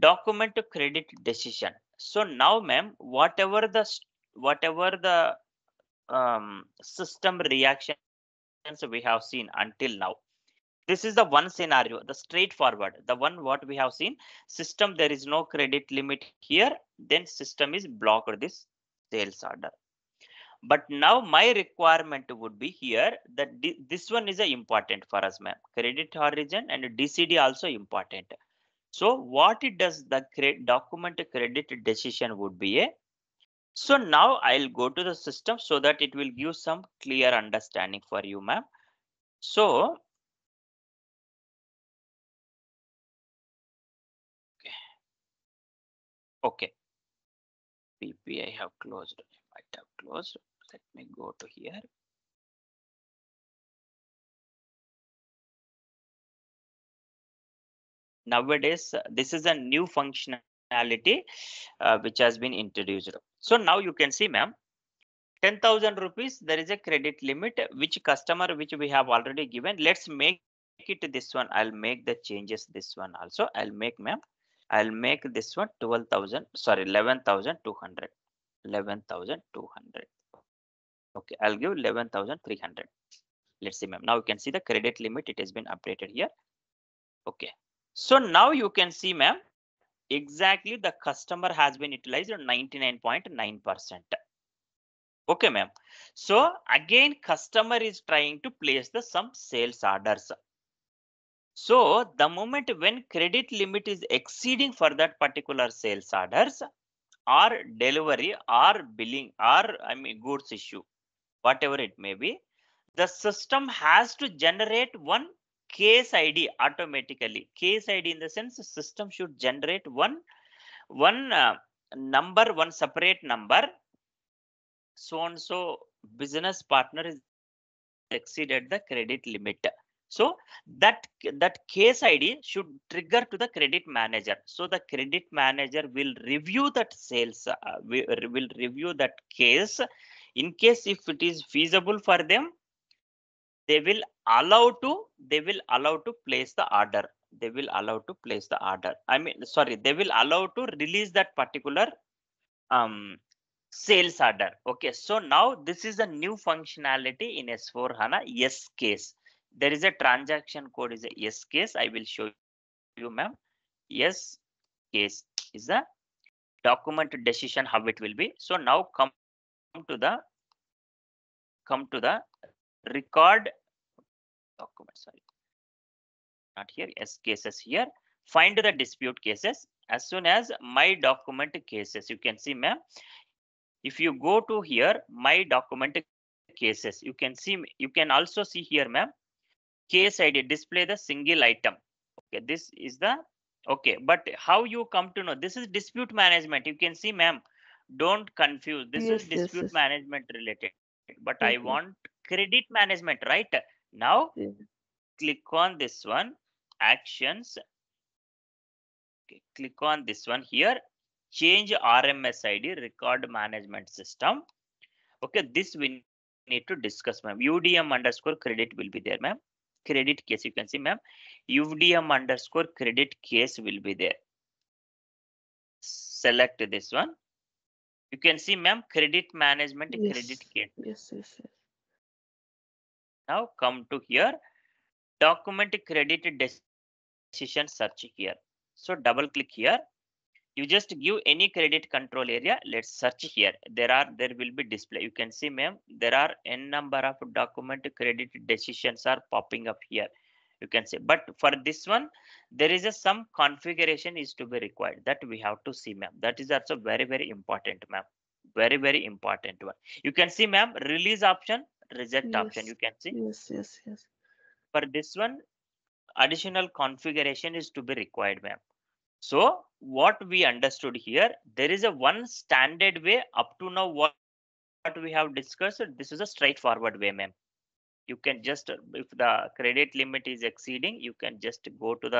document to credit decision. So now, ma'am, whatever the system reactions we have seen until now, this is the one scenario, the straightforward, the one what we have seen. System, there is no credit limit here, then system is blocked this sales order. But now my requirement would be here that this one is a important for us, ma'am. Credit origin and DCD also important. So what it does, the document credit decision would be a. So now I'll go to the system so that it will give some clear understanding for you, ma'am. So okay, PP I have closed. I might have closed. Let me go to here. Nowadays, this is a new functionality which has been introduced. So now you can see, ma'am, 10,000 rupees, there is a credit limit, which customer, which we have already given. Let's make it this one. I'll make the changes this one also. I'll make, ma'am, I'll make this one 12,000, sorry, 11,200. 11,200. Okay, I'll give 11,300. Let's see, ma'am. Now you can see the credit limit. It has been updated here. Okay. So now you can see, ma'am, exactly the customer has been utilized 99.9%. Okay, ma'am. So again, customer is trying to place the some sales orders. So the moment when credit limit is exceeding for that particular sales orders or delivery or billing or goods issue, whatever it may be, the system has to generate one case ID automatically. Case ID in the sense the system should generate one number, one separate number. So and so business partner is exceeded the credit limit. So that case ID should trigger to the credit manager. So the credit manager will review that sales, will review that case. In case if it is feasible for them, they will allow to place the order. They will allow to place the order. They will allow to release that particular um sales order. Okay, so now this is a new functionality in S4 HANA. Yes case. There is a transaction code is a yes case. I will show you, ma'am. Yes case is a document decision how it will be. So now to the record document. Sorry, not here. Yes cases here. Find the dispute cases. As soon as my document cases, you can see, ma'am. If you go to here, my document cases, you can see, you can also see here, ma'am, case ID display the single item. Okay, this is the okay, but how you come to know this is dispute management? You can see, ma'am, don't confuse. This is Yes, yes, dispute yes. management related, but I Okay. want credit management, right? Now Yeah. click on this one, actions. Okay, click on this one here, change RMS ID, record management system. Okay, this we need to discuss, ma'am. UDM underscore credit will be there, ma'am. Credit case, you can see, ma'am. UDM underscore credit case will be there. Select this one. You can see, ma'am, credit management credit Yes, case. yes, yes, yes. Now come to here, document credit decision search here. So double click here. You just give any credit control area. Let's search here. There will be display. You can see, ma'am, there are n number of document credit decisions are popping up here. You can see, but for this one there is a some configuration is to be required, that we have to see, ma'am. That is also very important, ma'am. Very important one. You can see, ma'am, release option, reject option. Yes, You can see yes, yes, yes. for this one additional configuration is to be required, ma'am. So what we understood here, there is a one standard way up to now what we have discussed. This is a straightforward way, ma'am. You can just, if the credit limit is exceeding, you can just go to the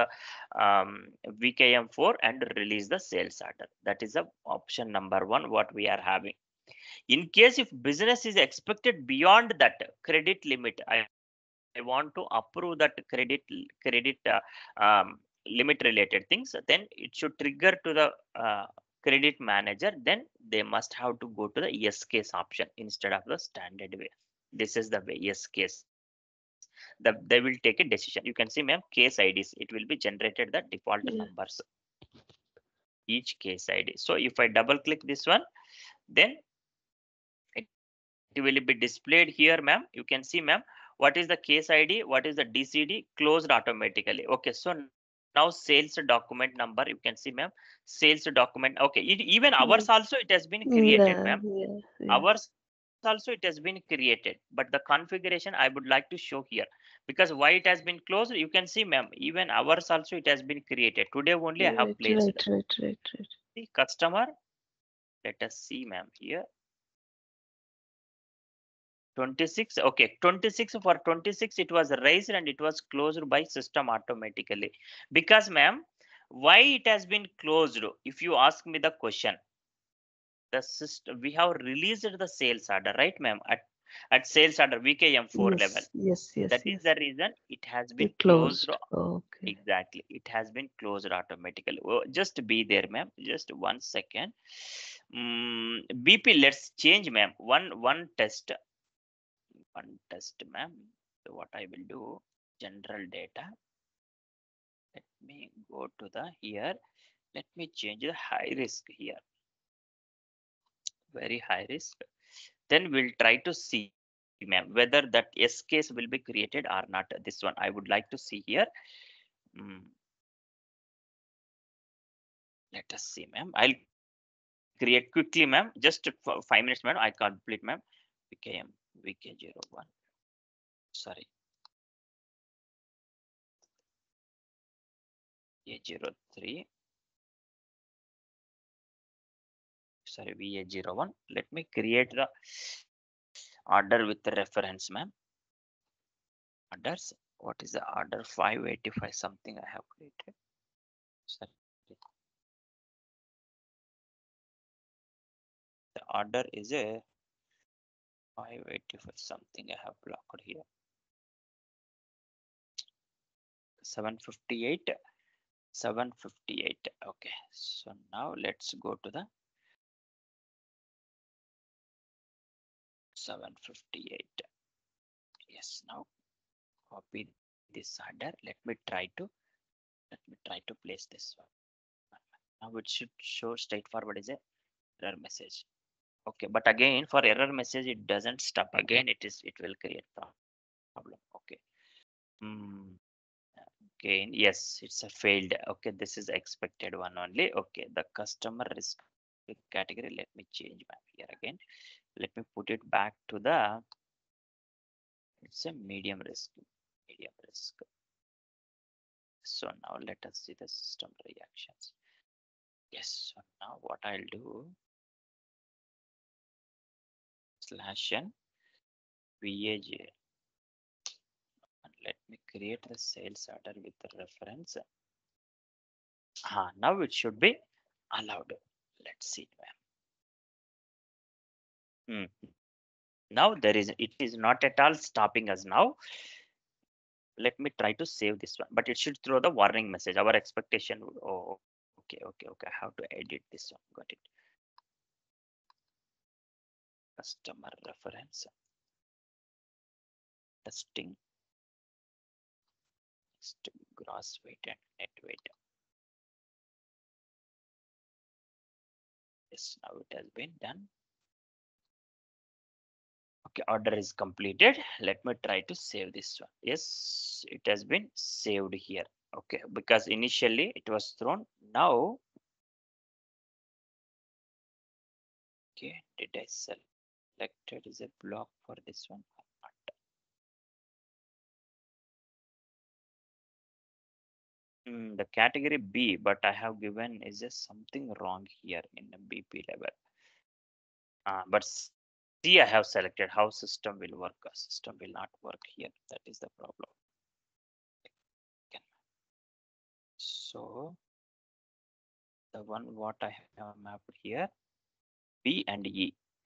VKM4 and release the sales order. That is a option number one, what we are having. In case if business is expected beyond that credit limit, I want to approve that credit, um, limit related things, then it should trigger to the credit manager. Then they must have to go to the yes case option instead of the standard way. This is the way, yes case. They will take a decision. You can see, ma'am, case IDs. It will be generated the default Yeah. numbers, each case ID. So if I double click this one, then it will be displayed here, ma'am. You can see, ma'am, what is the case ID, what is the DCD, closed automatically. Okay, so now sales document number, you can see, ma'am, sales document. Okay, even ours also it has been created, ma'am. Yeah. Yeah. Yeah. Ours also it has been created, but the configuration I would like to show here, because why it has been closed, you can see, ma'am, even ours also it has been created. Today only I have Right. placed Right. Right. Right. Right. the customer. Let us see, ma'am, here 26. Okay, 26, for 26 it was raised and it was closed by system automatically. Because, ma'am, why it has been closed? If you ask me the question, the system, we have released the sales order, right, ma'am, at sales order VKM4 level. Yes. Yes. Yes. That is Yes. the reason it has been It closed. closed. Okay. Exactly, it has been closed automatically. Oh, just be there, ma'am. Just 1 second. BP, let's change, ma'am. One test. One test, ma'am. So what I will do, general data. Let me go to the here. Let me change the high risk here. Very high risk. Then we'll try to see, ma'am, whether that S case will be created or not. This one I would like to see here. Mm, Let us see, ma'am. I'll create quickly, ma'am. Just for 5 minutes, madam. I complete, ma'am. VKM VK01. Sorry, A03. Sorry, VA01. Let me create the order with the reference, ma'am. Orders. What is the order? 585 something I have created. Sorry. The order is a 585 something I have blocked here. 758. 758. Okay. So now let's go to the 758. Yes. Now copy this order. Let me try to place this one. Now it should show straightforward is a error message. Okay, but again for error message it doesn't stop. Again it will create problem. Okay. Hmm. Again, yes, it's a failed. Okay, this is expected one only. Okay, the customer risk category. Let me change map here again. Let me put it back to the. It's a medium risk. Medium risk. So now let us see the system reactions. Yes. So now what I'll do, /n VAJ, and let me create the sales order with the reference. Now it should be allowed. Let's see, ma'am. Now it is not at all stopping us now. Let me try to save this one, but it should throw the warning message. Our expectation. Oh, okay. I have to edit this one. Got it. Customer reference. Testing. Gross weight and net weight. Yes, now it has been done. Okay, order is completed. Let me try to save this one. Yes, it has been saved here. Okay, because initially it was thrown. Now, okay, did I selected is a block for this one or not? The category B, but I have given is just something wrong here in the BP level. But C I have selected. How system will work? System will not work here. That is the problem. So the one what I have mapped here, B and E.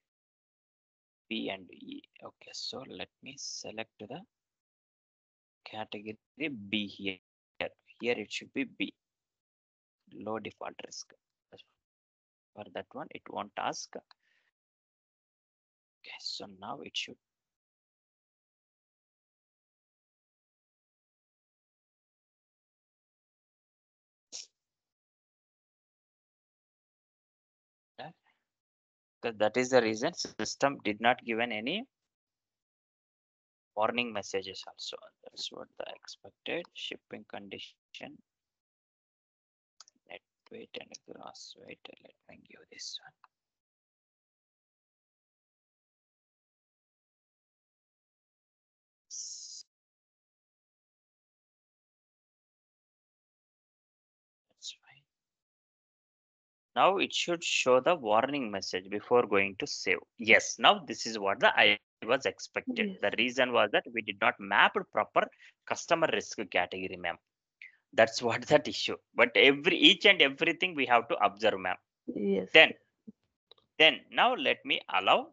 B and E. Okay, so let me select the category B here. Here here it should be B, low default risk. For that one, it won't ask. Okay, so now it should. Because that is the reason system did not given any warning messages also. That's what the expected shipping condition. Net weight and gross weight. Let me give this one. That's fine. Now it should show the warning message before going to save. Yes, now this is what the I was expected. Yes. The reason was that we did not map proper customer risk category, ma'am. That's what that issue. But each and everything we have to observe, ma'am. Yes. Then now let me allow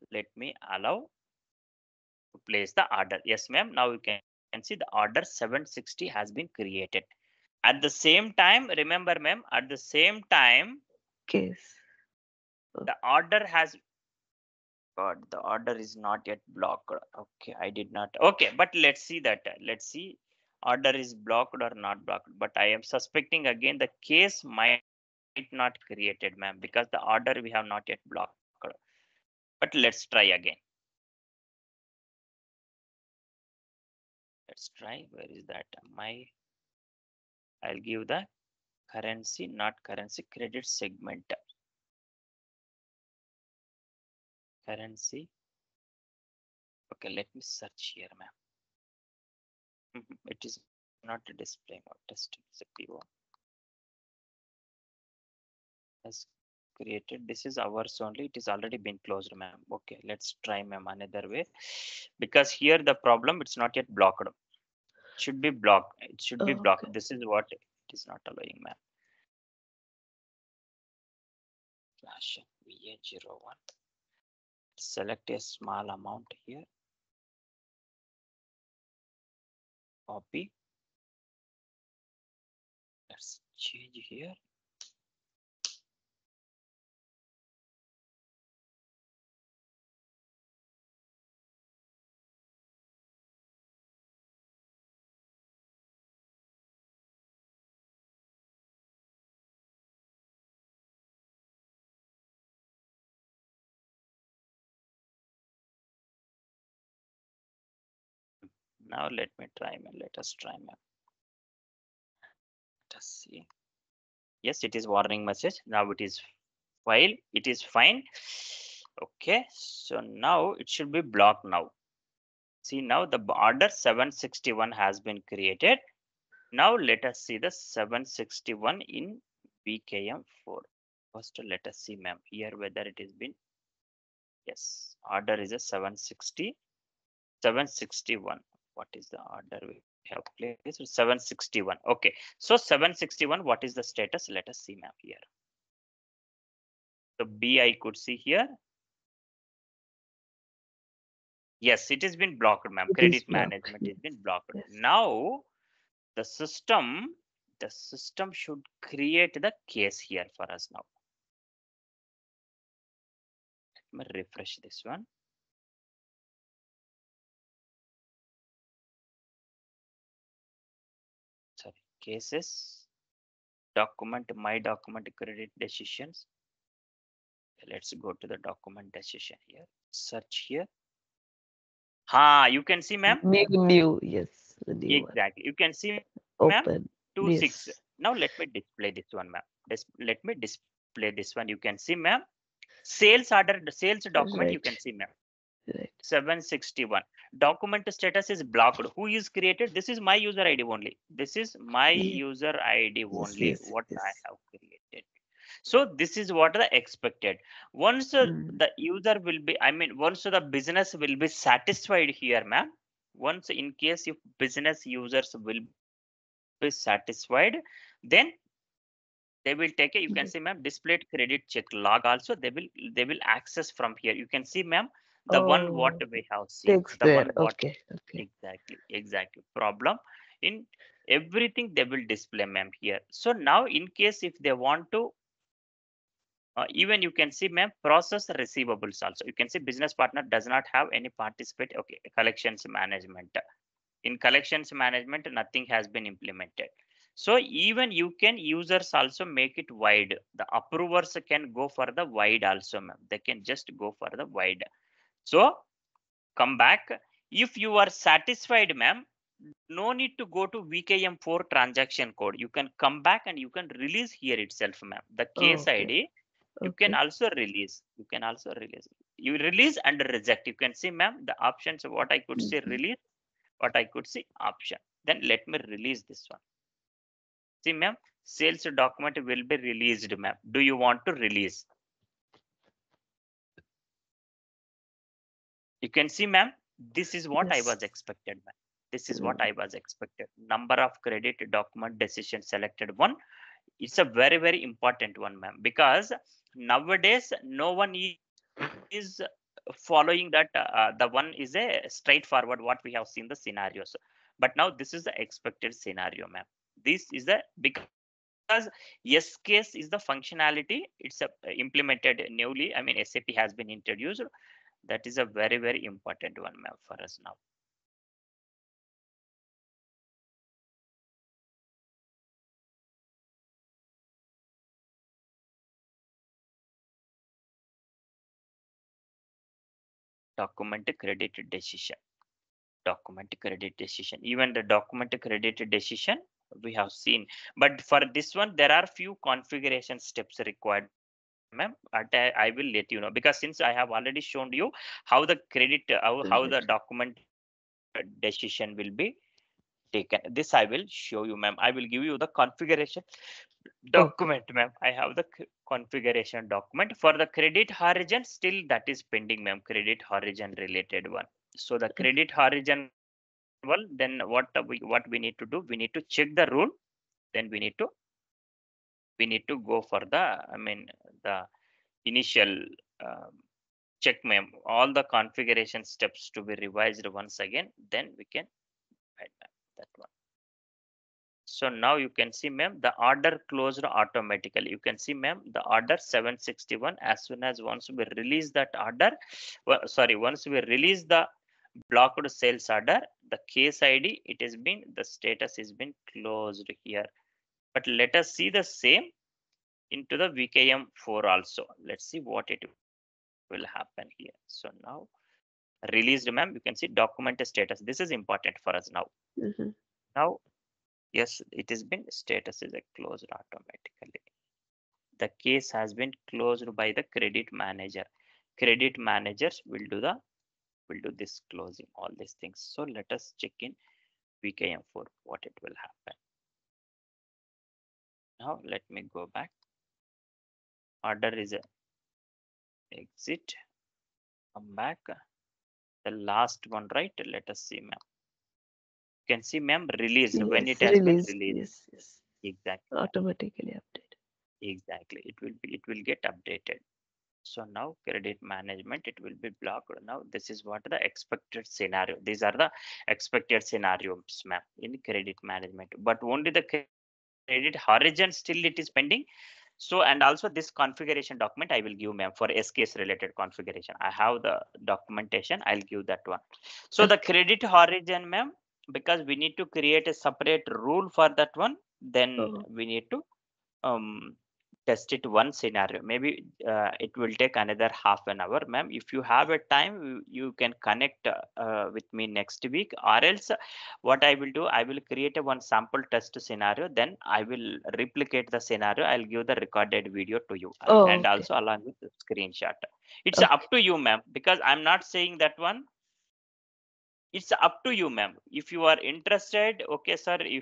to place the order. Yes, ma'am. Now you can see the order 760 has been created. At the same time, remember, ma'am, at the same time, Case. the order has God, the order is not yet blocked. Okay, I did not. Okay, but let's see that. Let's see order is blocked or not blocked. But I am suspecting again the case might not created, ma'am, because the order we have not yet blocked. But let's try again. Let's try. Where is that? I'll give the currency, not currency, credit segment. Currency. Okay, let me search here, ma'am. It is not a display mode. Testing PO. Has created. This is ours only. It is already been closed, ma'am. Okay, let's try, ma'am, another way. Because here the problem, it's not yet blocked. It should be blocked. It should be blocked. Okay. This is what it is not allowing, ma'am. Flash VA01. Select a small amount here. Copy. Let's change here. Now let me try, ma'am. Let us try, ma'am. Let us see. Yes, it is warning message. Now it is file. It is fine. Okay, so now it should be blocked now. See, now the order 761 has been created. Now let us see the 761 in BKM4. First, let us see, ma'am, here whether it has been. Yes, order is a 761. What is the order we have placed? 761. Okay, so 761, what is the status? Let us see, ma'am, here. So B I could see here. Yes, it has been blocked, ma'am. Credit management has been blocked. Yes. Now the system should create the case here for us now. Let me refresh this one. Sorry, cases, document, my document, credit decisions. Let's go to the document decision here. Search here. You can see, ma'am. New, yes. The new Exactly. You can see, ma'am. Open. 26. Yes. Now let me display this one, ma'am. Let me display this one. You can see, ma'am. Sales order, the sales document, you can see, ma'am. Right. 761. Document status is blocked. Who is created? This is my user ID only. This is my user ID only. What I have created. So this is what the expected. Once the user will be, once the business will be satisfied here, ma'am. Once in case if business users will be satisfied, then they will take a, you can see, ma'am, displayed credit check log also they will access from here. You can see, ma'am, the one what we have seen. Text there. What Okay. exactly problem in everything they will display, ma'am, here. So now in case if they want to, even you can see, ma'am, process receivables also. You can see business partner does not have any participate. Okay, collections management. In collections management, nothing has been implemented. So even you can users also make it wide. The approvers can go for the wide also, ma'am. They can just go for the wide. So come back. If you are satisfied, ma'am, no need to go to VKM4 transaction code. You can come back and you can release here itself, ma'am. The case Okay. ID, you can Okay. also release. You can also release. You release and reject. You can see, ma'am, the options. What I could say Mhm. release, what I could see option. Then let me release this one. See, ma'am, sales document will be released, ma'am. Do you want to release? You can see, ma'am, this is what I Yes. was expected, ma'am. This is what Mm. I was expected. Number of credit document decision selected one. It's a very, very important one, ma'am, because nowadays no one is following that. The one is a straightforward what we have seen the scenarios. But now this is the expected scenario, ma'am. This is the because yes case is the functionality. It's a, implemented newly. I mean, SAP has been introduced. That is a very, very important one, ma'am, for us now. Document credit decision. Document credit decision. Even the document credit decision we have seen. But for this one, there are few configuration steps required, ma'am. I will let you know, because since I have already shown you how the credit, how the Right. document decision will be taken. This I will show you, ma'am. I will give you the configuration Okay. document, ma'am. I have the configuration document for the credit horizon. Still that is pending, ma'am. Credit horizon related one. So the Okay. credit horizon, well, then what we need to do? We need to check the rule. Then we need to go for the, I mean, the initial check, ma'am. All the configuration steps to be revised once again. Then we can add, ma'am, that one. So now you can see, ma'am, the order closed automatically. You can see, ma'am, the order 761. As soon as once we release that order, sorry, once we release the blocked sales order, the case ID, it has been, the status has been closed here. But let us see the same into the VKM4 also. Let's see what it will happen here. So now released, ma'am, you can see document status. This is important for us now. Mm-hmm. Now, yes, it has been status is closed automatically. The case has been closed by the credit manager. Credit managers will do this closing, all these things. So let us check in VKM4 what it will happen. Now let me go back. Order is a exit. Come back. The last one, right? Let us see, ma'am. You can see, ma'am, released when it Yes. has been Release. released. Yes. Yes. Exactly, ma'am. Automatically update. Exactly. It will get updated. So now credit management, it will be blocked. Now this is what the expected scenario. These are the expected scenarios, ma'am, in credit management. But only the credit horizon still it is pending. So and also this configuration document I will give, ma'am, for SKS related configuration. I have the documentation. I'll give that one. So the Okay. credit horizon, ma'am, because we need to create a separate rule for that one. Then Oh. we need to um test it one scenario. Maybe it will take another half an hour, ma'am. If you have a time, you can connect with me next week, or else what I will do, I will create a one sample test scenario, then I will replicate the scenario. I'll give the recorded video to you, Oh. and Okay. also along with the screenshot. It's up Okay. to you, ma'am, because I'm not saying that one. It's up to you, ma'am. If you are interested, okay, sir, if